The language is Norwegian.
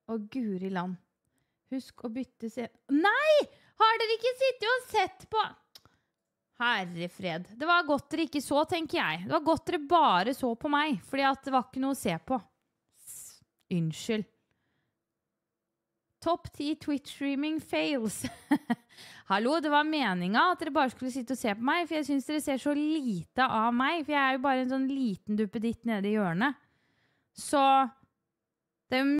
Å, Guri land. Husk å bytte se... Nei! Har dere ikke sittet og sett på... Herrefred. Det var godt dere ikke så, tenker jeg. Det var godt dere bare så på meg, fordi at det var ikke noe å se på. Unnskyld. Top 10 Twitch-streaming fails. Hallo, det var meningen at dere bare skulle sitte og se på meg, for jeg synes dere ser så lite av meg, for jeg er jo bare en sånn liten duppeditt nede i hjørnet. Så det er jo